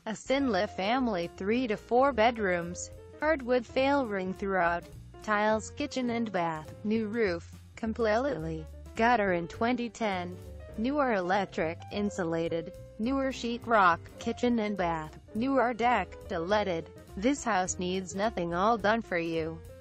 A sinle family, 3 to 4 bedrooms. Hardwood flring throughout. Tiles, kitchen and bath. New roof. Compleletly. Gutter in 2010. Newer electric. Insulated. Newer sheetrock. Kitchen and bath. Newer deck. Deleted. This house needs nothing, all done for you.